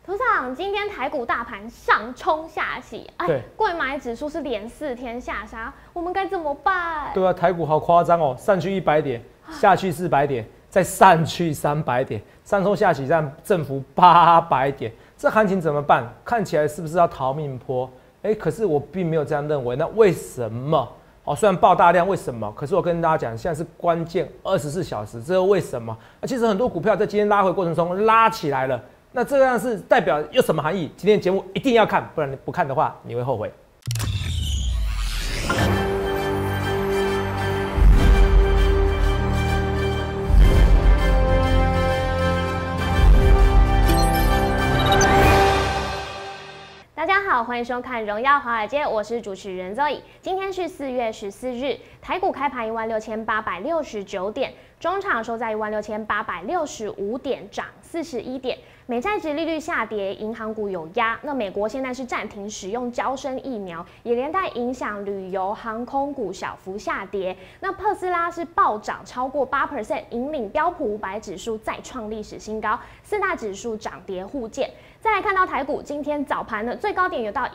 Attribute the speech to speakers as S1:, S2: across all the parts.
S1: 董事长，今天台股大盘上冲下洗，贵买指数是连4天下杀，我们该怎么办？
S2: 对啊，台股好夸张哦，上去100点，下去400点，再上去300点，上冲下洗，这样振幅800点，这行情怎么办？看起来是不是要逃命波？可是我并没有这样认为，那为什么？虽然爆大量，为什么？可是我跟大家讲，现在是关键24小时，这又为什么？其实很多股票在今天拉回过程中拉起来了。那这样是代表有什么含义？今天的节目一定要看，不然你不看的话，你会后悔。
S1: 大家好，欢迎收看《荣耀华尔街》，我是主持人 Zoe。今天是4月14日，台股开盘16869点，中场收在16865点，涨41点。美债殖利率下跌，银行股有压。那美国现在是暂停使用嬌生疫苗，也连带影响旅游航空股小幅下跌。那特斯拉是暴涨超过8%，引领标普500指数再创历史新高，4大指数涨跌互见。再来看到台股，今天早盘呢最高点有到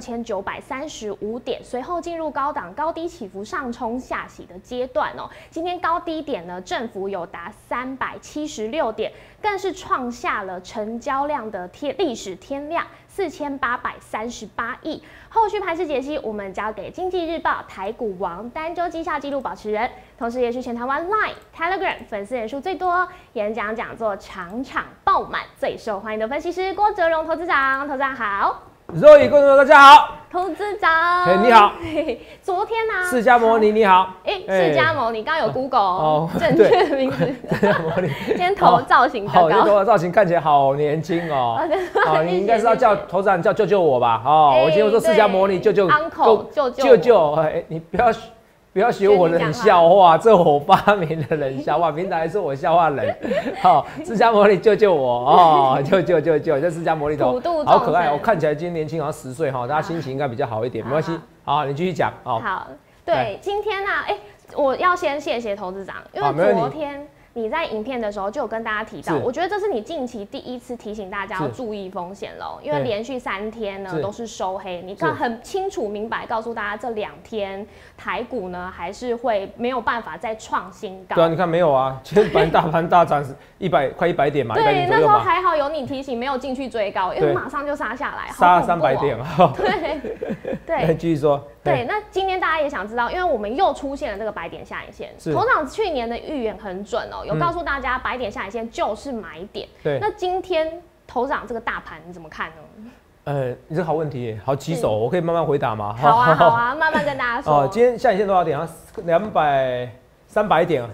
S1: 16935点，随后进入高档高低起伏上冲下洗的阶段哦。今天高低点呢振幅有达376点，更是创下了成交量的历史天量4838亿。后续盘势解析，我们交给经济日报台股王单周绩效纪录保持人，同时也是全台湾 Line、Telegram 粉丝人数最多、演讲讲座场场爆满、最受欢迎的分析师郭哲荣投资长。投资长好。
S2: Zoe， 观众大家好。
S1: 投资长，
S2: 你好。
S1: 昨天呢，
S2: 释迦牟尼你好。
S1: 释迦牟尼，刚刚有 Google 正确的名字。
S2: 释迦牟尼。
S1: 今天头造型高，
S2: 头的造型看起来好年轻哦。你应该是要叫投资长叫救救我吧？我今天说释迦牟尼救救
S1: Uncle
S2: 救救，你不要学我冷笑话，这我发明的冷笑话，平常还是我笑话人。释迦牟尼救救我救，这释迦牟尼头好可爱，我看起来今天年轻，好像10岁大家心情应该比较好一点，没关系。好，你继续讲。
S1: 好，对，今天啊，我要先谢谢投资长，因为昨天你在影片的时候就有跟大家提到，我觉得这是你近期第一次提醒大家要注意风险喽，因为连续3天呢都是收黑，你看很清楚明白告诉大家，这2天台股呢还是会没有办法再创新高。
S2: 对啊，你看没有啊，今天大盘大涨快100点嘛，
S1: 对，那时候还好有你提醒，没有进去追高，因为马上就杀下来，
S2: 杀300点啊。
S1: 对，
S2: 继续说。
S1: 对，那今天大家也想知道，因为我们又出现了这个100点下影线，头长去年的预言很准哦，有告诉大家100点下影线就是买点。对，那今天头长这个大盘你怎么看呢？
S2: 你这个好问题，好棘手，我可以慢慢回答吗？
S1: 好啊，慢慢跟大家说。
S2: 今天下影线多少点啊？300点啊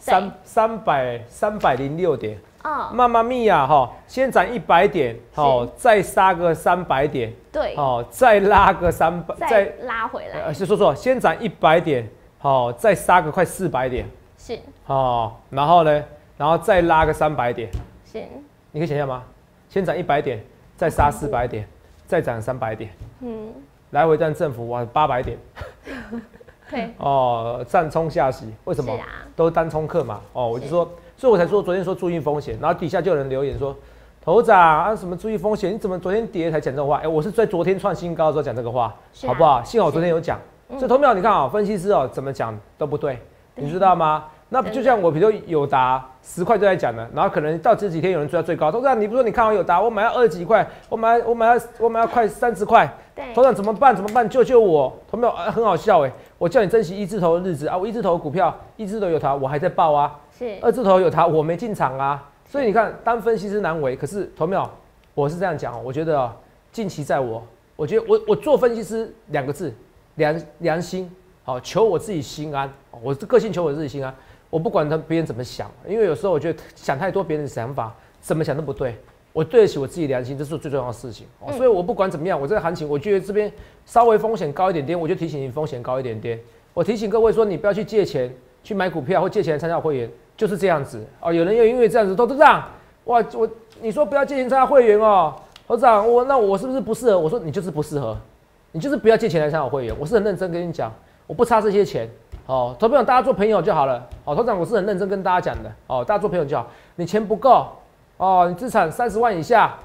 S2: ，306点。妈妈咪呀先涨100点，再杀个300点，对，再拉个300，
S1: 再拉回来。
S2: 是说错，先涨100点，再杀个快400点，
S1: 是，
S2: 然后呢，然后再拉个300点，
S1: 是，
S2: 你可以想象吗？先涨100点，再杀400点，再涨300点，来回站振幅哇800点，
S1: 对，
S2: 站冲下洗，为什么？都单冲客嘛，我就说。所以我才说昨天说注意风险，然后底下就有人留言说，头长什么注意风险？你怎么昨天跌才讲这种话？我是在昨天创新高的时候讲这个话，好不好？幸好我昨天有讲。所以投票你看分析师怎么讲都不对，你知道吗？那就像我比如说友达10块就在讲了，然后可能到这几天有人追到最高，头长你不说你看好友达，我买要20几块，我买要快30块，头长怎么办？救救我！投票很好笑我叫你珍惜1字头的日子啊，我1字头股票1字头友达我还在报啊。2字头有它，我没进场啊，所以你看，当分析师难为。可是投票，我是这样讲，我觉得近期在我觉得我做分析师2个字，良心，求我自己心安。我个性求我自己心安，我不管别人怎么想，因为有时候我觉得想太多别人的想法，怎么想都不对。我对得起我自己良心，这是最重要的事情。所以我不管怎么样，我这个行情，我觉得这边稍微风险高一点点，我就提醒你风险高一点点。我提醒各位说，你不要去借钱去买股票，或借钱参加会员。就是这样子有人又因为这样子，投资长，哇，你说不要借钱参加会员投资长，那我是不是不适合？我说你就是不适合，你就是不要借钱来参加会员。我是很认真跟你讲，我不差这些钱投票大家做朋友就好了投资长我是很认真跟大家讲的大家做朋友就好。你钱不够你资产30万以下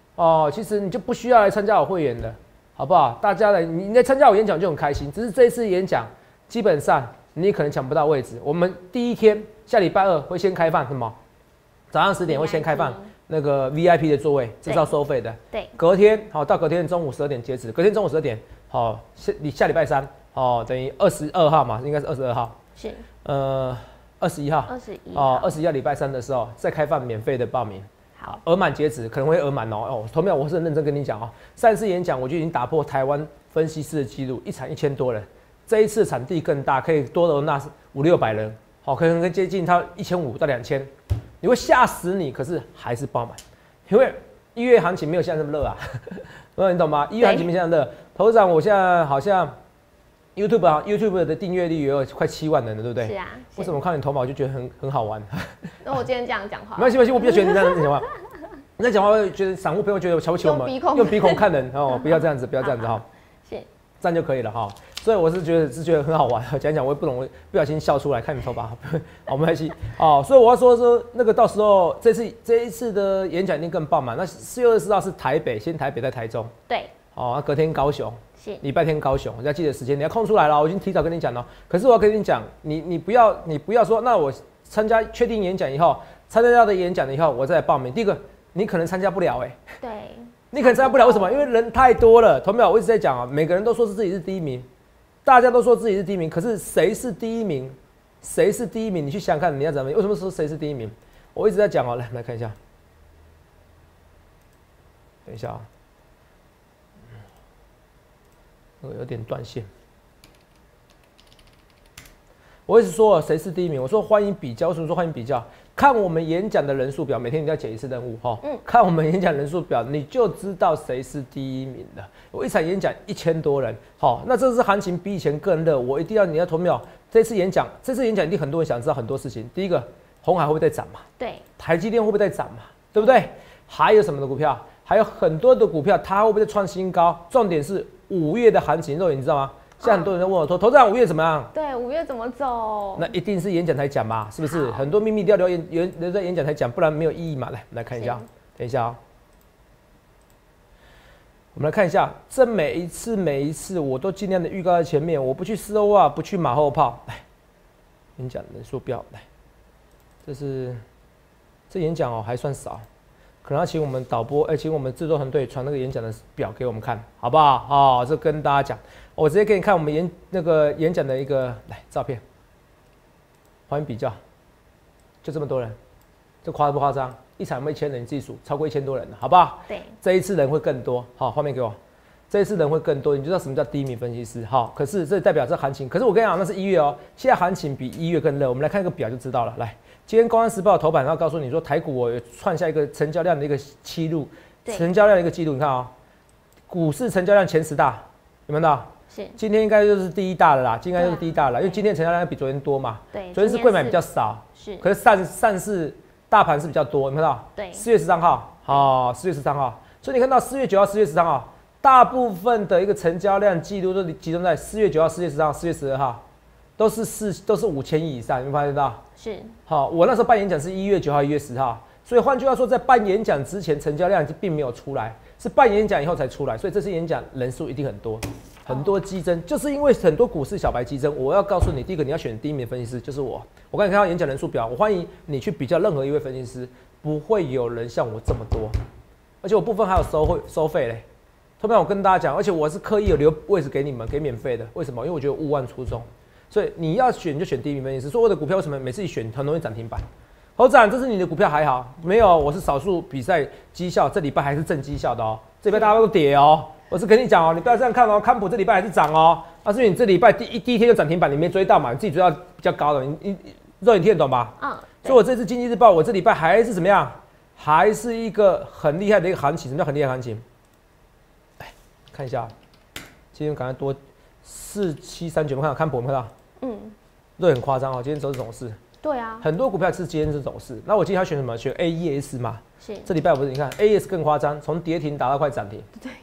S2: 哦，其实你就不需要来参加我会员的，好不好？大家来，你来参加我演讲就很开心。只是这一次演讲，基本上你可能抢不到位置。我们第一天下礼拜2会先开放什么？早上10点会先开放那个 VIP 的座位，这是要收费的。
S1: 对。
S2: 隔天好，到隔天中午12点截止。隔天中午12点，好，下礼拜3，哦，等于22号嘛，应该是22号。是。21号。哦，21号礼拜3的时候再开放免费的报名。好，额满截止，可能会额满哦。投票我是很认真跟你讲哦。上次演讲我就已经打破台湾分析师的记录，一场1000多人。这一次场地更大，可以多容纳500-600人，好，可能接近它1500到2000，你会嚇死你，可是还是爆满，因为1月行情没有现在这么热啊，你懂吗？1月行情没现在热。董事长，我现在好像 YouTube 的订阅率也有快7万人了，对不对？是啊。为什么看你头发我就觉得很好玩？
S1: 那我今天这样讲话，
S2: 没关系，我比较喜欢你这样讲话。你在讲话会觉得散户朋友觉得我瞧不起我们，用鼻孔看人哦，不要这样子，不要这样子哈。是，这样就可以了哈。所以我是觉得很好玩，讲我也不小心笑出来，看你头发，好没关系哦。所以我要说那个到时候这一次的演讲一定更爆满。那4月24号是台北，先台北再台中，对，哦，隔天高雄。礼拜天高雄，你要记得时间，你要空出来了。我已经提早跟你讲了。可是我要跟你讲，你不要说，那我确定演讲以后，参加到的演讲以后，我再来报名。第一个，你可能参加不了对，你可能参加不了，为什么？因为人太多了。同没有？我一直在讲啊，每个人都说自己是第一名，大家都说自己是第一名，可是谁是第一名？谁是第一名？你去想想看，你要怎么？为什么说谁是第一名？我一直在讲哦，来看一下，等一下啊。有点断线。我一直说谁是第一名，我说欢迎比较，为什么说欢迎比较？看我们演讲的人数表，每天你要解一次任务哈。看我们演讲人数表，你就知道谁是第一名的。我一场演讲1000多人，好，那这次行情比以前更热，我一定要你要投票。这次演讲一定很多人想知道很多事情。第一个，鸿海会不会再涨嘛？对。台积电会不会再涨嘛？对不对？还有什么的股票？还有很多的股票，它会不会再创新高？重点是5月的行情，肉眼你知道吗？现在很多人在问我说：“投资长5月怎么样？”
S1: 对，5月怎么走？
S2: 那一定是演讲才讲嘛，是不是？很多秘密留言在演讲才讲，不然没有意义嘛。来看一下，等一下啊，我们来看一下，这每一次我都尽量的预告在前面，我不去事后啊，不去马后炮。来，演讲人数表来，这演讲哦还算少。可能要请我们导播，请我们制作团队传那个演讲的表给我们看，好不好？哦，这跟大家讲，我直接给你看我们演讲的一个照片，欢迎比较，就这么多人，这夸不夸张？一场有没有1000人？你自己数，超过1000多人了，好不好？对，这一次人会更多。好，画面给我，这一次人会更多，你就知道什么叫第一名分析师。好，可是这代表这行情，可是我跟你讲，那是1月哦，现在行情比1月更热，我们来看一个表就知道了。来。今天《公安时报》头版要告诉你说，台股我有创下一个成交量的一个记录，成交量的一个记录。你看啊，股市成交量前10大，有没有到？是。今天应该就是第1大了啦，今天就是第1大了，因为今天成交量比昨天多嘛。对。昨天是柜买比较少，是。可是上市大盘是比较多，有没有到？对。4月13号，好，4月13号，所以你看到4月9号、4月13号，大部分的一个成交量记录都集中在4月9号、4月10号、4月12号。都是5000亿以上，有没有发现到？是。好，我那时候办演讲是1月9号、1月10号，所以换句话说，在办演讲之前，成交量并没有出来，是办演讲以后才出来，所以这次演讲人数一定很多，很多激增，就是因为很多股市小白激增。我要告诉你，第一个你要选第一名分析师，就是我。我刚才看到演讲人数表，我欢迎你去比较任何一位分析师，不会有人像我这么多，而且我部分还有收费嘞。特别我跟大家讲，而且我是刻意有留位置给你们，给免费的，为什么？因为我觉得勿忘初衷。所以你要选就选第一名分析师。所以我的股票为什么每次一选很容易涨停板？侯展，这是你的股票还好？没有，我是少数比赛绩效，这礼拜还是正绩效的哦。这礼拜大家都跌哦。我是跟你讲哦，你不要这样看哦。康普这礼拜还是涨哦，那是因为你这礼拜第一天就涨停板，你没追到嘛？你自己追到比较高的，你肉眼听得懂吧？嗯。所以我这次经济日报，我这礼拜还是怎么样？还是一个很厉害的一个行情。什么叫很厉害的行情？来看一下，今天赶快多4739，我看到康普有没有看到？这很夸张哦，今天走这种事。对啊，很多股票是今天这种事。那我今天要选什么？选 AES 嘛。是。这礼拜不是你看 AES 更夸张，从跌停打到快涨停。对。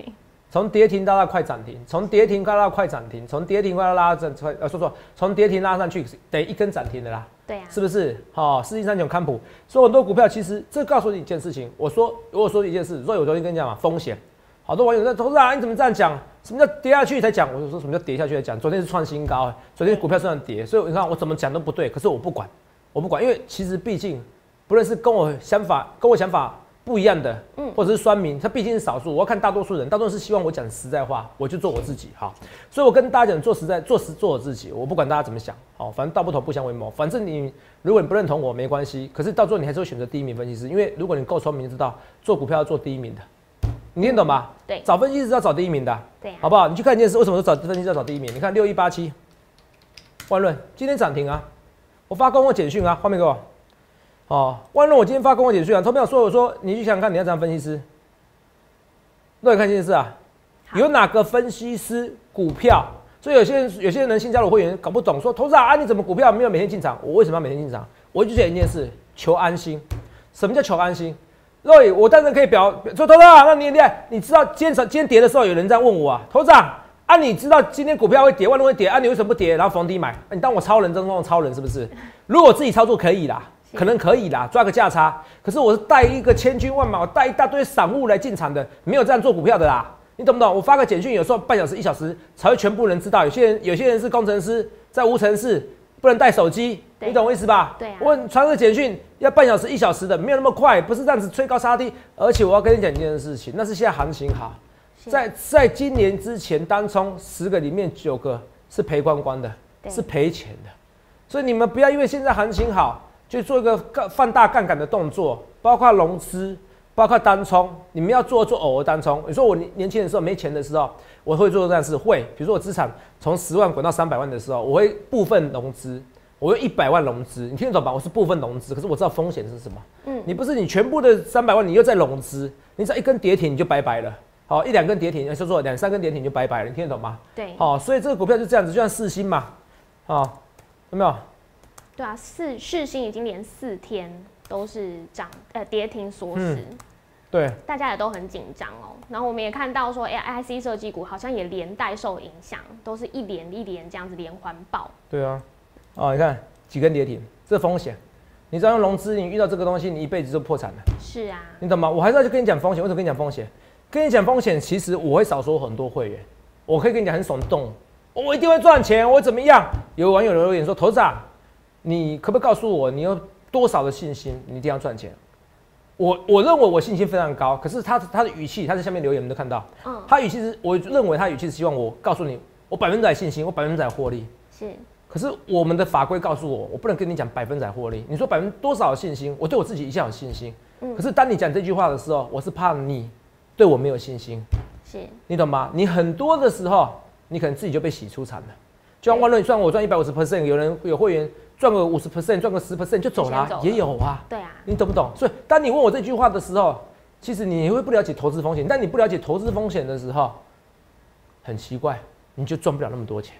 S2: 从跌停到快涨停，从跌停到快涨停，从跌停到拉上，从跌停拉上去，等于一根涨停的啦。
S1: 对啊，
S2: 是不是？世纪3九康普，所以很多股票其实这告诉你一件事情。我说一件事，所以我昨天跟你讲嘛，风险。好多网友在投资啊，你怎么这样讲？什么叫跌下去才讲？我就说什么叫跌下去才讲？昨天是创新高，昨天股票虽然跌，所以你看我怎么讲都不对，可是我不管，因为其实毕竟不论是跟我想法不一样的，或者是酸民，他毕竟是少数。我要看大多数人，大多数是希望我讲实在话，我就做我自己。好，所以我跟大家讲做实在、做我自己，我不管大家怎么想。好，反正道不同不相为谋。反正如果你不认同我没关系，可是到最后你还是会选择第一名分析师，因为如果你够聪明，就知道做股票要做第一名的。你听懂吗？
S1: 对，
S2: 找分析师要找第一名的。
S1: 对、
S2: 好不好？你去看一件事，为什么说找分析师要找第一名？你看6187，万润今天涨停啊！我发公告简讯啊，画面给我。万润我今天发公告简讯啊，投票说我说你去想想看，你要当分析师，都有看这件事啊。有哪个分析师股票？所以有些人新加入会员搞不懂，说投资啊，你怎么股票没有每天进场？我为什么要每天进场？我就讲一件事，求安心。什么叫求安心？Roy， 我当然可以说投资啊，那你很厉害。你知道今天跌的时候，有人在问我啊，投资啊，你知道今天股票会跌，万润会跌啊，你为什么不跌？然后逢低买？你当我超人，真正超人是不是？如果我自己操作可以啦。可能可以啦，抓个价差。可是我是带一个千军万马，我带一大堆散户来进场的，没有这样做股票的啦。你懂不懂？我发个简讯，有时候半小时、1小时才会全部人知道。有些人是工程师，在无尘室不能带手机，你懂我意思吧？
S1: 对啊。
S2: 我传个简讯要半小时、1小时的，没有那么快，不是这样子吹高杀低。而且我要跟你讲一件事情，那是现在行情好，在今年之前单冲10个里面9个是赔光光的，是赔钱的。所以你们不要因为现在行情好。就做一个放大杠杆的动作，包括融资，包括单冲，你们要做偶尔单冲。你说我年轻的时候没钱的时候，我会做这样事，会，比如说我资产从10万滚到300万的时候，我会部分融资，我会100万融资，你听得懂吧？我是部分融资，可是我知道风险是什么。你不是你全部的300万，你又在融资，你只要一根跌停你就拜拜了。好，1、2根跌停，说2、3根跌停就拜拜了，你听得懂吗？
S1: 对。
S2: 好，所以这个股票就这样子，就像世芯嘛，有没有？
S1: 对啊，世芯已经连4天都是跌停锁死，
S2: 对，大
S1: 家也都很紧张哦。然后我们也看到说，IC 设计股好像也连带受影响，都是一连这样子连环爆。
S2: 对啊，你看几根跌停，这风险，你只要用融资，你遇到这个东西，你一辈子就破产了。
S1: 是啊，
S2: 你懂吗？我还是要去跟你讲风险，为什么跟你讲风险？跟你讲风险，其实我会少收很多会员，我可以跟你讲很耸动，我一定会赚钱，我怎么样？有网友留言说，投资啊。你可不可以告诉我，你有多少的信心，你一定要赚钱？我认为我信心非常高，可是他的语气，他在下面留言，你们都看到，他语气是，我认为他语气是希望我告诉你，我100%信心，我100%获利。
S1: 是。
S2: 可是我们的法规告诉我，我不能跟你讲100%获利。你说多少信心？我对我自己一向有信心。可是当你讲这句话的时候，我是怕你对我没有信心。
S1: 是。
S2: 你懂吗？你很多的时候，你可能自己就被洗出场了。就像万润，算我赚150%，有会员。赚个50%，赚个10%就走了，也有啊。
S1: 对啊，
S2: 你懂不懂？所以当你问我这句话的时候，其实你会不了解投资风险。但你不了解投资风险的时候，很奇怪，你就赚不了那么多钱。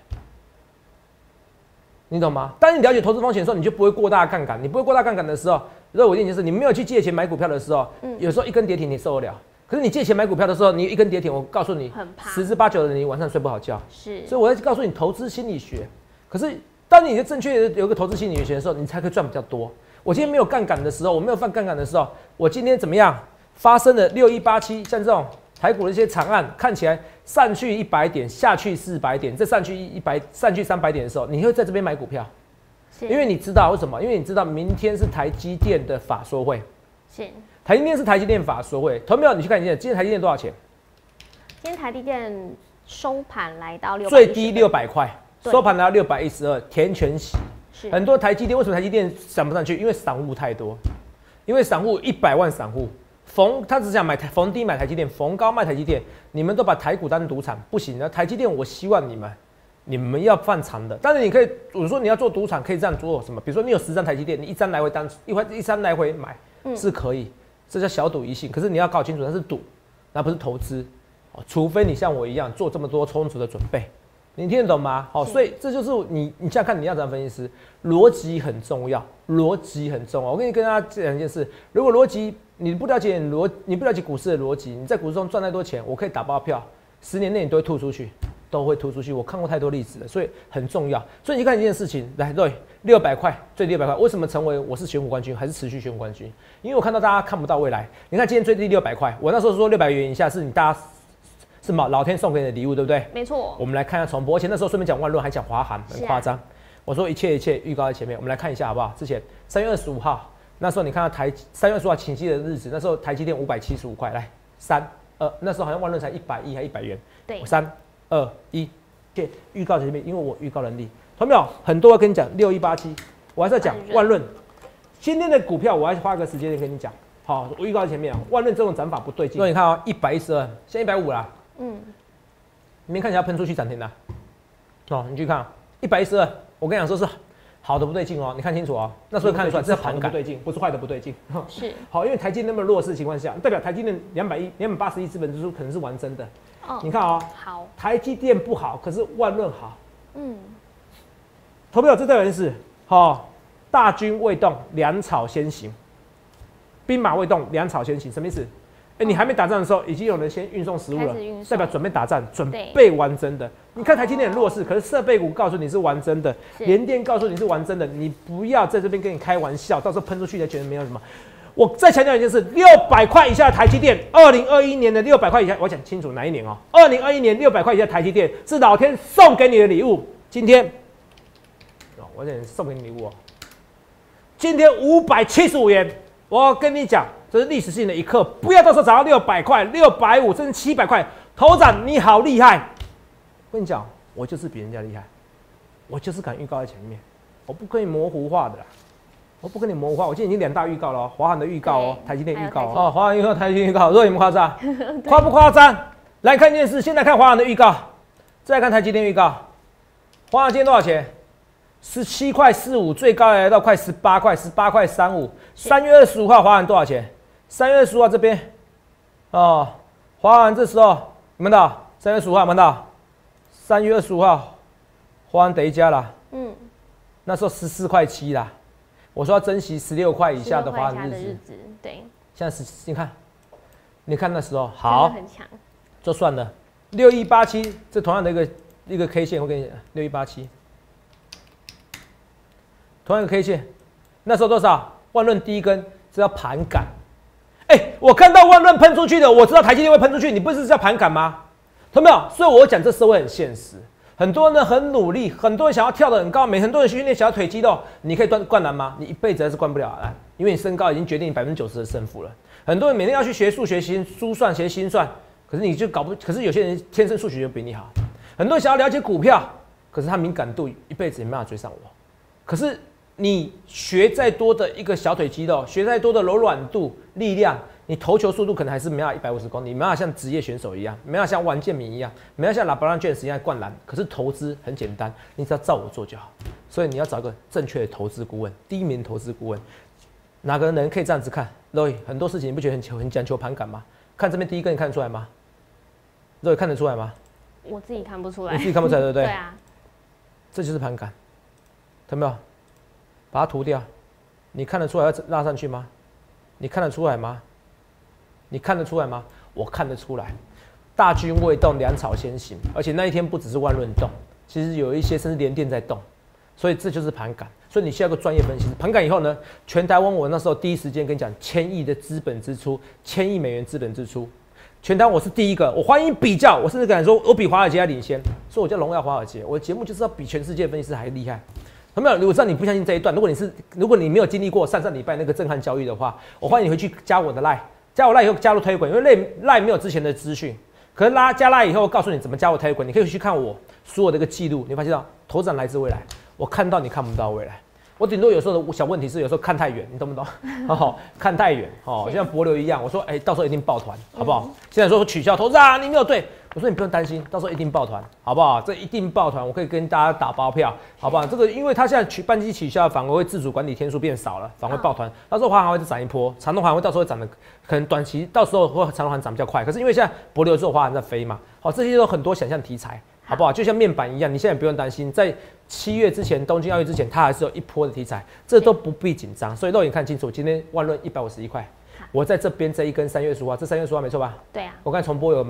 S2: 你懂吗？当你了解投资风险的时候，你就不会过大杠杆。你不会过大杠杆的时候，我一定就是你没有去借钱买股票的时候，有时候一根跌停你受得了。可是你借钱买股票的时候，你一根跌停，我告诉你，10之8、9的人你晚上睡不好觉。
S1: 是。所
S2: 以我要告诉你投资心理学。可是。当你的正确有一个投资心理学的时候，你才可以赚比较多。我今天没有杠杆的时候，我没有放杠杆的时候，我今天怎么样？发生了6187，像这种台股的一些惨案，看起来上去100点，下去400点，再上去300点的时候，你会在这边买股票，因为你知道为什么？因为你知道明天是台积电的法说会，
S1: 是
S2: 台积电是台积电法说会。投没有？你去看一下，今天台积电多少钱？
S1: 今天台积电收盘来到
S2: 最低600块。收盘来到612，填全息。很多台积电为什么台积电涨不上去？因为散户太多，因为散户100万散户，他只想逢低买台积电，逢高卖台积电。你们都把台股当赌场，不行的。台积电，我希望你们要放长的。当然你可以，我说你要做赌场，可以这样做什么？比如说你有10张台积电，你1张来回一张来回买，是可以，这叫小赌怡情。可是你要搞清楚，那是赌，那不是投资。除非你像我一样做这么多充足的准备。你听得懂吗？好，所以这就是你现在看你要怎样分析师，逻辑很重要，逻辑很重要。我跟大家讲一件事，如果逻辑你不了解股市的逻辑，你在股市中赚太多钱，我可以打包票， 10年内你都会吐出去，都会吐出去。我看过太多例子了，所以很重要。所以你看一件事情，来对，600块，最低600块，为什么成为我是选股冠军，还是持续选股冠军？因为我看到大家看不到未来。你看今天最低600块，我那时候说600元以下是你大家是嘛老天送给你的礼物，对不对？
S1: 没错。
S2: 我们来看一下重播，而且那时候顺便讲万润，还讲华航，很夸张。我说一切预告在前面，我们来看一下好不好？之前3月25号，那时候你看到3月25号清晰的日子，那时候台积电575块，来那时候好像万润才110还100元，
S1: 对
S2: ，3、2、1，预告在前面，因为我预告能力，同没有？很多要跟你讲6187，我还是要讲万润。今天的股票我还是花个时间跟你讲，好，我预告在前面啊，万润这种涨法不对劲。所以你看啊，112，现在150啦，明天看起来喷出去涨停了，你去看112。我跟你讲说是好的不对劲哦，你看清楚哦，那时候看得出来这是好的不对劲，不是坏的不对劲。
S1: 是
S2: 好，因为台积电那么弱势的情况下，代表台积电281资本支出可能是玩真的。你看哦，
S1: 好，
S2: 台积电不好，可是万润好。投票这代表是大军未动，粮草先行；兵马未动，粮草先行，什么意思？你还没打仗的时候，已经有人先运送食物了，代表准备打仗，准备玩真的。你看台积电很弱势，可是设备股告诉你是玩真的，联电告诉你是玩真的，你不要在这边跟你开玩笑，到时候喷出去才觉得没有什么。我再强调一件事，600块以下的台积电，2021年的600块以下，我讲清楚哪一年哦？2021年600块以下的台积电是老天送给你的礼物。今天，我讲送给你礼物哦。今天575元，我跟你讲。这是历史性的一刻，不要到时候涨到600块、650甚至700块，头长你好厉害！我跟你讲，我就是比人家厉害，我就是敢预告在前面，我不跟你模糊化的啦，我不跟你模糊化。我今天已经2大预告了哦，华航的预告哦，台积电预告哦，华航预告、台积电预告，有没有夸张？夸不夸张？来看一件事，先来看华航的预告，再来看台积电预告。华航今天多少钱？17块45，最高来到快18块，18块35。3月25号华航多少钱？3月25号这边，华航这时候有没有到？3月15号有没有到？3月25号，华航等一家啦，那时候14块7啦。我说要珍惜16块以下的华航日子，
S1: 对。
S2: 现在你看那时候好，
S1: 很强，
S2: 就算了。6187，这同样的一个 K 线，我跟你讲，6187，同样的 K 线，那时候多少？万润第一根是要盘感。我看到万润喷出去的，我知道台积电会喷出去，你不是叫盘感吗？懂没有？所以我讲这社会很现实，很多人很努力，很多人想要跳得很高，很多人训练想要腿肌肉，你可以灌篮吗？你一辈子还是灌不了篮，因为你身高已经决定你90%的胜负了。很多人每天要去学数学、学珠算、学心算，可是你就搞不，可是有些人天生数学就比你好。很多人想要了解股票，可是他敏感度一辈子也没办法追上我。可是你学再多的一个小腿肌肉，学再多的柔软度、力量，你投球速度可能还是没办法150公里，没办法像职业选手一样，没办法像王建民一样，没办法像LeBron James一样灌篮。可是投资很简单，你只要照我做就好。所以你要找一个正确的投资顾问，第一名投资顾问。哪个人可以这样子看 ？Roy， 很多事情你不觉得很讲求盘感吗？看这边第一根，你看得出来吗 ？Roy 看得出来吗？
S1: 我自己看不出来。
S2: 你自己看不出来，对不对？
S1: 对啊。
S2: 这就是盘感，看到没有？把它涂掉，你看得出来要拉上去吗？你看得出来吗？你看得出来吗？我看得出来。大军未动，粮草先行，而且那一天不只是万润动，其实有一些甚至联电在动，所以这就是盘感。所以你需要一个专业分析师。盘感以后呢，全台湾我那时候第一时间跟你讲，1000亿的资本支出，1000亿美元资本支出，全台湾我是第一个，我欢迎比较，我甚至敢说我比华尔街还领先，所以我叫荣耀华尔街。我的节目就是要比全世界分析师还厉害。有没有？我知道你不相信这一段，如果你没有经历过上礼拜那个震撼教育的话，我欢迎你回去加我的 LINE， 加我 LINE 以后加入推滚，因为 LINE 没有之前的资讯，可是加 LINE 以后告诉你怎么加我推滚，你可以去看我所有的一个记录，你会发现到头长来自未来，我看到你看不到未来。我顶多有时候的小问题是有时候看太远，你懂不懂？看太远就像帛琉一样，我说到时候一定抱团，好不好？现在说取消投资啊，你没有对，我说你不用担心，到时候一定抱团，好不好？这一定抱团，我可以跟大家打包票，好不好？这个因为他现在班机取消，反而会自主管理天数变少了，反而会抱团。到时候华航会再涨一波，长荣航会到时候会涨的，可能短期到时候会长荣航涨比较快，可是因为现在帛琉之后华航在飞嘛，这些都很多想象题材。好不好？就像面板一样，你现在不用担心，在7月之前，东京奥运之前，它还是有一波的题材，这都不必紧张。所以肉眼看清楚，今天万润151块，我在这边这一根3月15号，这3月15号没错吧？
S1: 对啊。
S2: 我刚才重播有吗？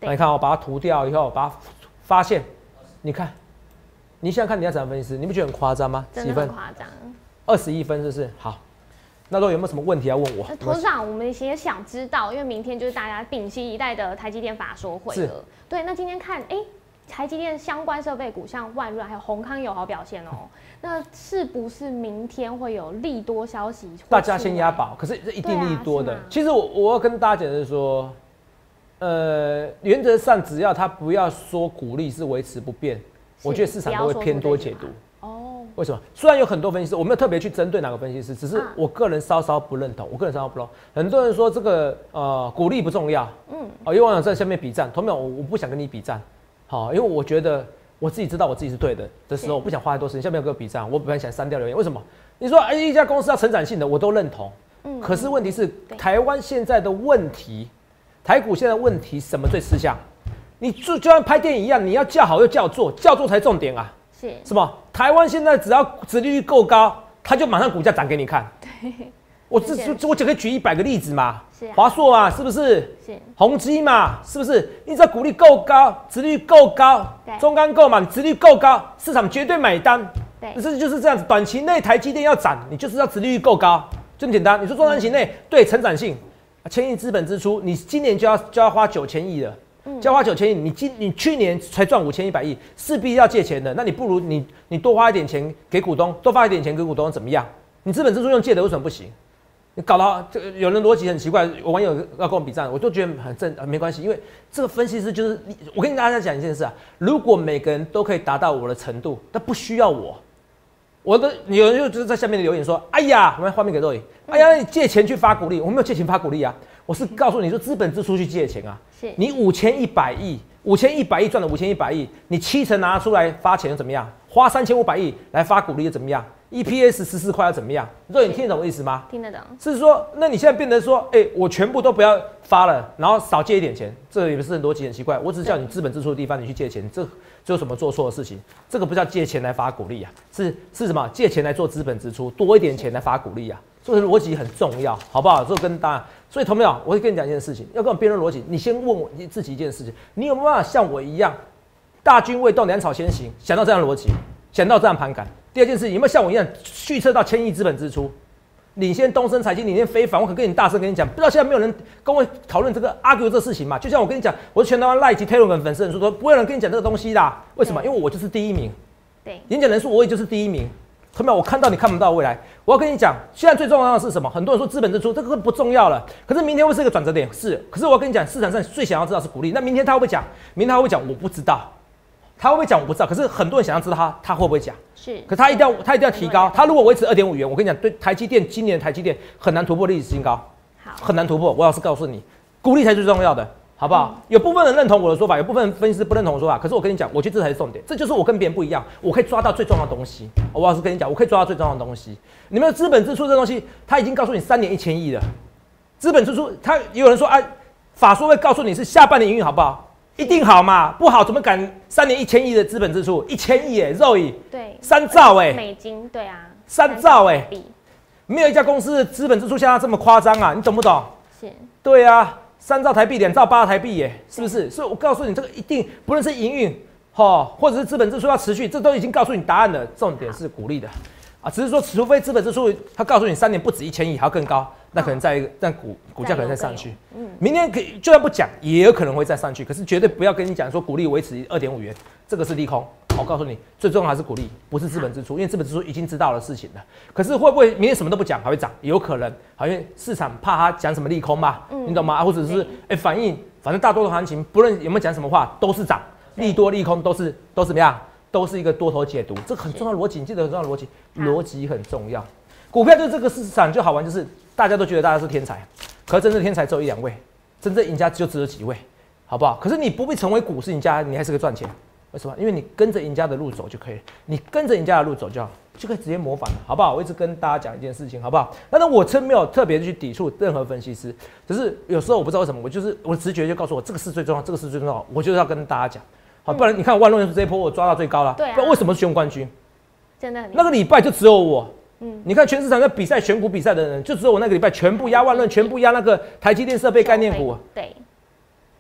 S2: 那你看我把它涂掉以后，把它发现，你看，你现在看你要怎样分析师，你不觉得很夸张吗？
S1: 真的很夸张
S2: ，21分是不是？好，那有没有什么问题要问我？
S1: 头长，我们也想知道，因为明天就是大家屏息以待的台积电法说会了。对，那今天看，台积电相关设备股像万润还有宏康有好表现哦。那是不是明天会有利多消息？
S2: 大家先押宝，可是这一定利多的。其实我要跟大家讲的是说，原则上只要他不要说股利是维持不变，我觉得市场都会偏多解读。哦，为什么？虽然有很多分析师，我没有特别去针对哪个分析师，只是我个人稍稍不认同。我个人稍稍不认同。很多人说这个股利不重要，因为网友在下面比战，同样我不想跟你比战，好，因为我觉得我自己知道我自己是对的时候，我不想花太多时间。下面有个比战，我本来想删掉留言，为什么？你说一家公司要成长性的，我都认同。可是问题是，台湾现在的问题，台股现在的问题什么最吃香？你就像拍电影一样，你要叫好又叫座才重点啊。是什么？台湾现在只要殖利率够高，它就马上股价涨给你看。对，我只可以举100个例子嘛。是华硕嘛，是不是？是宏基嘛，是不是？你只要股利够高，殖利率够高，中钢构嘛，殖利率够高，市场绝对买单。对，就是这样子。短期内台积电要涨，你就是要殖利率够高，就这么简单。你说中短期内对成长性，1000亿资本支出，你今年就要花9000亿了。就要花9000亿，你去年才赚5100亿，势必要借钱的。那你不如你多花一点钱给股东，多发一点钱给股东怎么样？你资本支出用借的为什么不行？你搞到这个有人逻辑很奇怪，网友要跟我比战，我都觉得没关系，因为这个分析师就是我跟大家讲一件事啊，如果每个人都可以达到我的程度，那不需要我。有人就是在下面留言说：“哎呀，我们画面给肉眼，哎呀，你借钱去发股利，我没有借钱发股利啊，我是告诉你说资本支出去借钱啊。你5100亿，5100亿赚了5100亿，你70%拿出来发钱又怎么样？花3500亿来发股利又怎么样？EPS 14块要怎么样？肉眼听得懂我意思吗？
S1: 听得懂。是
S2: 说，那你现在变成说，我全部都不要发了，然后少借一点钱，这也不是逻辑很奇怪。我只是叫你资本支出的地方你去借钱，这有什么做错的事情？这个不叫借钱来发股利啊，是什么？借钱来做资本支出，多一点钱来发股利啊，这个逻辑很重要，好不好？这跟大家，所以同学们，我会跟你讲一件事情，要跟我辩论逻辑，你先问我自己一件事情，你有没有办法像我一样，大军未动，粮草先行，想到这样的逻辑，想到这样盘感？第二件事情，有没有像我一样预测到1000亿资本支出？领先东升财经，领先非凡，我可跟你大声跟你讲，不知道现在没有人跟我讨论这个 argue 这事情嘛？就像我跟你讲，我是全台湾赖及 Telegram 粉丝人数说，不会有人跟你讲这个东西啦。为什么？因为我就是第一名。对，演讲人数我也就是第一名。同学们，我看到你看不到未来，我要跟你讲，现在最重要的是什么？很多人说资本支出这个不重要了，可是明天会是一个转折点，是。可是我要跟你讲，市场上最想要知道是股利。那明天他会不会讲？明天他会不会讲？我不知道。他会不会讲？我不知道。可是很多人想要知道他会不会讲。是。可他一定要提高。他如果维持2.5元，我跟你讲，对台积电今年的台积电很难突破历史新高。好。很难突破。我要是告诉你，股利才是最重要的，好不好？有部分人认同我的说法，有部分分析师不认同我的说法。可是我跟你讲，我觉得这才是重点。这就是我跟别人不一样，我可以抓到最重要的东西。我要是跟你讲，我可以抓到最重要的东西。你们的资本支出这东西，他已经告诉你3年1000亿了。资本支出，他也有人说法说会告诉你是下半年营运好不好？一定好嘛，不好怎么敢3年1000亿的资本支出？1000亿肉亿，对，3兆
S1: 美金，对啊
S2: ，3兆没有一家公司的资本支出像它这么夸张啊，你懂不懂？是，对啊，3兆台币，2兆8台币是不是？所以我告诉你，这个一定不论是营运或者是资本支出要持续，这都已经告诉你答案了。重点是鼓励的啊，只是说除非资本支出它告诉你3年不止1000亿，还要更高，那可能但股价可能再上去。明天就算不讲，也有可能会再上去。可是绝对不要跟你讲说股利维持2.5元，这个是利空。我告诉你，最重要还是股利，不是资本支出，因为资本支出已经知道的事情了。可是会不会明天什么都不讲还会涨？有可能，因为市场怕他讲什么利空嘛，你懂吗？或者是反应，反正大多数行情不论有没有讲什么话都是涨，利多利空都怎么样？都是一个多头解读，这个很重要的逻辑，你记得很重要的逻辑很重要。股票就是这个市场就好玩，就是大家都觉得大家是天才，可是真正天才只有1-2位，真正赢家就只有几位，好不好？可是你不必成为股市赢家，你还是可以赚钱。为什么？因为你跟着赢家的路走就可以，你跟着赢家的路走就可以直接模仿了，好不好？我一直跟大家讲一件事情，好不好？但是我真没有特别去抵触任何分析师，只是有时候我不知道为什么，我的直觉就告诉我这个是最重要，这个是最重要，我就是要跟大家讲。好，不然你看万润这一波我抓到最高了，对啊，不然为什么是选冠军？真的很那个礼拜就只有我，你看全市场在比赛选股比赛的人，就只有我那个礼拜全部压万润，全部压那个台积电设备概念股，对，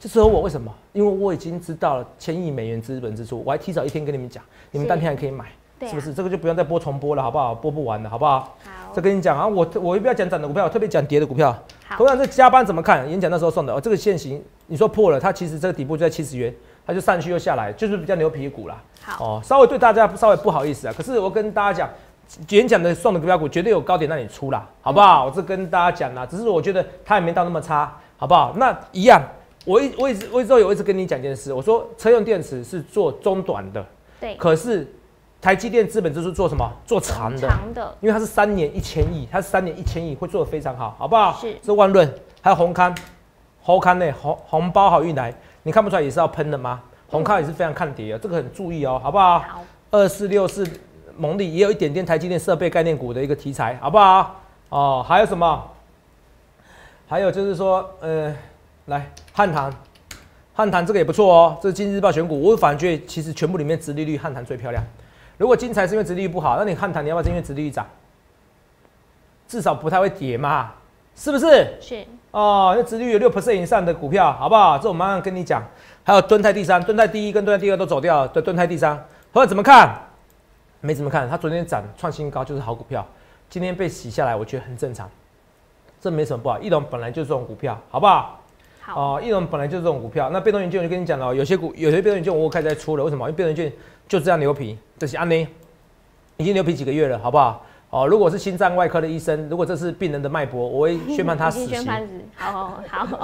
S2: 就只有我，为什么？因为我已经知道了1000亿美元资本支出，我还提早1天跟你们讲，你们当天还可以买，是不是？这个就不用再播重播了，好不好？播不完了，好不好？
S1: 好，
S2: 这跟你讲啊，我不要讲涨的股票，我特别讲跌的股票。同样，这加班怎么看？演讲那时候送的哦，这个线型你说破了，它其实这个底部就在70元，它就上去又下来，就是比较牛皮股啦。
S1: 好
S2: 哦，稍微对大家稍微不好意思啊，可是我跟大家讲。演讲的送的股票股绝对有高点让你出啦，好不好？我这跟大家讲啦，只是我觉得它也没到那么差，好不好？那一样，我一直跟你讲一件事，我说车用电池是做中短的，
S1: 对，
S2: 可是台积电资本支出做什么？做长的，因为它是3年1000亿，它是3年1000亿，会做得非常好，好不好？
S1: 是。
S2: 这万润还有红磡呢，红包好运来，你看不出来也是要喷的吗？红磡也是非常看跌啊，这个很注意哦，好不好？
S1: 好
S2: 2464。蒙利也有一点点台积电设备概念股的一个题材，好不好？哦，还有什么？还有就是说，来汉唐这个也不错哦，这是今日报选股，我反而觉得其实全部里面殖利率汉唐最漂亮。如果精彩是因为殖利率不好，那你汉唐你要不要是因为殖利率涨？至少不太会跌嘛，是不是？
S1: 是。
S2: 哦，那殖利率有6% 以上的股票，好不好？这我马上跟你讲。还有敦泰第3，敦泰第1跟敦泰第2都走掉了，对，敦泰第3，或者怎么看？没怎么看，它昨天涨创新高就是好股票，今天被洗下来，我觉得很正常，这没什么不好。义隆本来就是这种股票，好不好？
S1: 好。
S2: 义隆本来就是这种股票。那被动元件我就跟你讲了，有些被动元件我开始在出了，为什么？因为被动元件就这样牛皮，这是安呢，已经牛皮几个月了，好不好？哦，如果是心脏外科的医生，如果这是病人的脉搏，我会宣判他死刑。
S1: 好。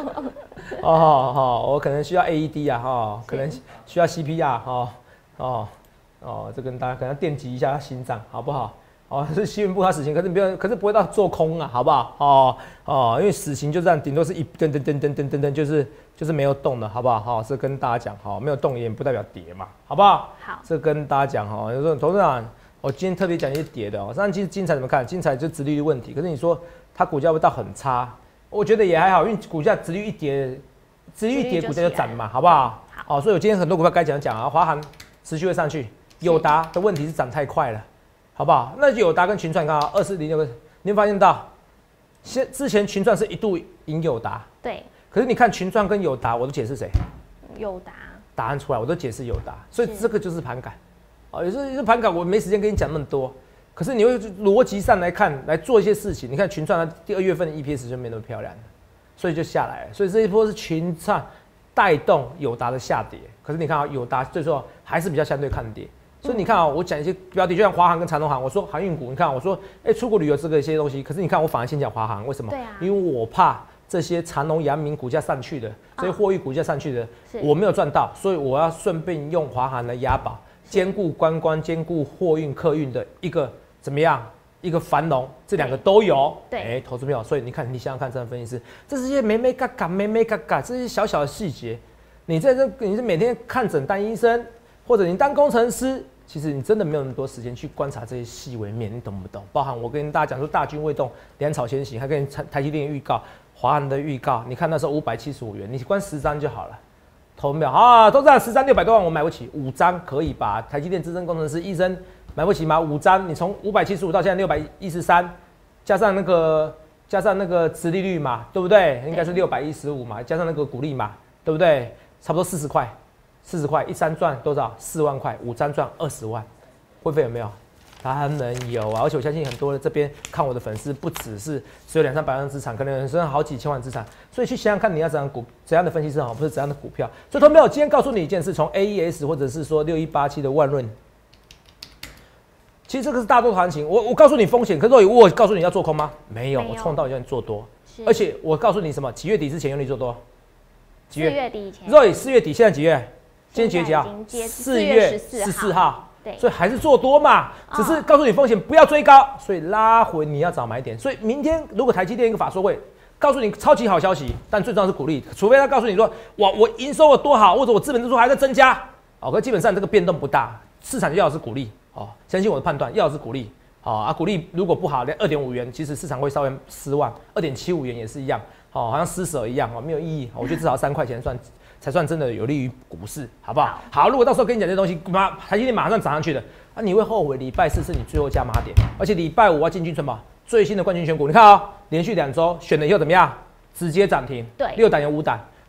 S2: 哦，我可能需要 AED 啊，可能需要 CPR 这跟大家可能电击一下他心脏，好不好？哦，是新闻部他死刑，可是不会到做空啊，好不好？因为死刑就这样，顶多是一噔，就是没有动的，好不好？这跟大家讲，没有动也不代表跌嘛，好不好？
S1: 好，这
S2: 跟大家讲，有时候董事长，我今天特别讲一些跌的哦。上期精彩怎么看？精彩就殖利率问题，可是你说它股价会到很差，我觉得也还好，因为股价殖利率一跌，股价就涨嘛，好不好？好，所以我今天很多股票该讲啊，华航持续会上去。友达的问题是涨太快了，好不好？那友达跟群创刚好2406个，你会发现到，之前群创是一度赢友达，
S1: 对。
S2: 可是你看群创跟友达，我都解释谁？
S1: 友达。
S2: 答案出来，我都解释友达，所以这个就是盘感，有时候盘感我没时间跟你讲那么多，可是你会逻辑上来看，来做一些事情。你看群创它第2月份的 EPS 就没那么漂亮了，所以就下来了。所以这一波是群创带动友达的下跌，可是你看啊，友达最后还是比较相对看跌。所以你看啊，我讲一些标的，就像华航跟长荣航，我说航运股，你看我说，出国旅游这个一些东西，可是你看我反而先讲华航，为什么？
S1: 对啊，
S2: 因为我怕这些长荣、阳明股价上去的，这些货运股价上去的，我没有赚到，所以我要顺便用华航来押宝，兼顾观光、兼顾货运、客运的一个怎么样？一个繁荣，这2个都有。对，投资朋友，所以你看，你想想看，这样分析师，这是些眉眉嘎嘎，这些小小的细节，你是每天看诊当医生，或者你当工程师。其实你真的没有那么多时间去观察这些细微面，你懂不懂？包含我跟大家讲说大军未动，粮草先行，还跟台积电预告、华航的预告，你看那时候575元，你关10张就好了，投没有啊？都这样，10张600多万，我买不起，5张可以吧？台积电资深工程师医生买不起吗？5张，你从575到现在613，加上那个殖利率嘛，对不对？应该是615嘛，加上那个股利嘛，对不对？差不多40块。40块，1张赚多少？4万块，5张赚20万，会费有没有？当然有啊！而且我相信很多的这边看我的粉丝，不只是只有200-300万资产，可能有人好几千万资产，所以去想想看你要怎样的分析师好，不是怎样的股票。所以同学们，我今天告诉你一件事，从 AES 或者是说6187的万润，其实这个是大多头行情。我告诉你风险，可是我告诉你要做空吗？没有，我创造要你做多，而且我告诉你什么？几月底之前用力做多？
S1: 几月？4月底以前。
S2: 4月底，现在几月？今天几月几号？4月14号。对，所以还是做多嘛，只是告诉你风险不要追高，所以拉回你要找买点。所以明天如果台积电一个法说会告诉你超级好消息，但最重要是鼓励，除非他告诉你说我营收有多好，或者我资本支出还在增加，可基本上这个变动不大，市场要的是鼓励，相信我的判断，要的是鼓励，鼓励如果不好，连2.5元，其实市场会稍微失望，2.75元也是一样，好像施舍一样，没有意义，我觉得至少3块钱才算真的有利于股市，好不好？好，如果到时候跟你讲这些东西，台积电马上涨上去的，你会后悔。礼拜4是你最后加码点，而且礼拜5要进军什么？最新的冠军选股，你看连续2周选了以后怎么样？直接涨停，对，6档有5档，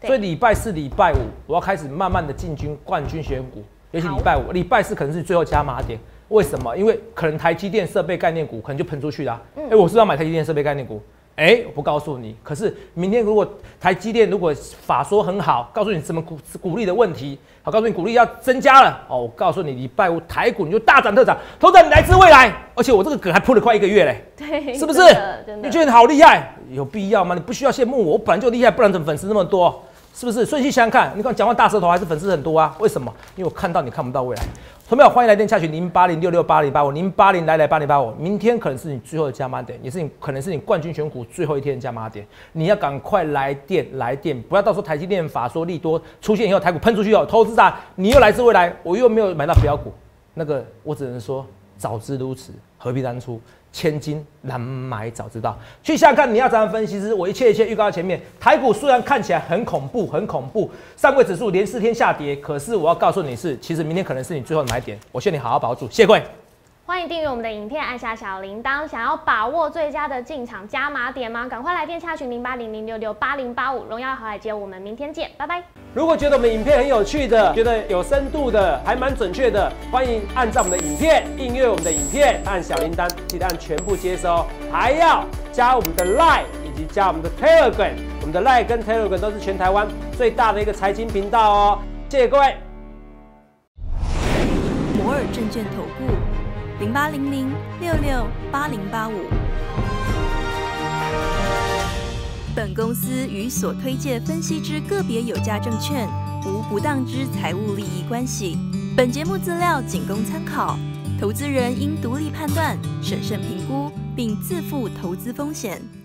S2: 所以礼拜四、礼拜五我要开始慢慢的进军冠军选股，尤其礼拜五、礼拜四可能是最后加码点。为什么？因为可能台积电设备概念股可能就喷出去啦。我是不是要买台积电设备概念股？我不告诉你。可是明天如果台积电如果法说很好，告诉你什么股利的问题，好，告诉你股利要增加了我告诉你礼拜五台股你就大涨特涨，投资人你来自未来，而且我这个梗还铺了快1个月嘞，
S1: 对，
S2: 是不是？你觉得你好厉害？有必要吗？你不需要羡慕我本来就厉害，不然怎么粉丝那么多？是不是？所以去想想看，你看讲话大舌头还是粉丝很多啊？为什么？因为我看到你看不到未来。同学们欢迎来电洽询080668085，080来8085。明天可能是你最后的加码点，也是可能是你冠军选股最后一天的加码点。你要赶快来电，不要到时候台积电法说利多出现以后，台股喷出去投资者你又来自未来，我又没有买到标股，那个我只能说早知如此，何必当初？千金难买早知道。去想想看，你要怎样分析师，我一切预告在前面。台股虽然看起来很恐怖，上柜指数连4天下跌，可是我要告诉你是，其实明天可能是你最后的买点。我劝你好好把握住。谢谢各位。
S1: 欢迎订阅我们的影片，按下小铃铛。想要把握最佳的进场加码点吗？赶快来电洽询080668085。荣耀华尔街，我们明天见，拜拜。
S2: 如果觉得我们影片很有趣的，觉得有深度的，还蛮准确的，欢迎按照我们的影片订阅我们的影片，按小铃铛，记得按全部接收，还要加我们的 LINE 以及加我们的 Telegram。我们的 LINE 跟 Telegram 都是全台湾最大的一个财经频道哦。谢谢各位。
S3: 摩尔证券投顾0800668085。本公司与所推介分析之个别有价证券无不当之财务利益关系。本节目资料仅供参考，投资人应独立判断、审慎评估，并自负投资风险。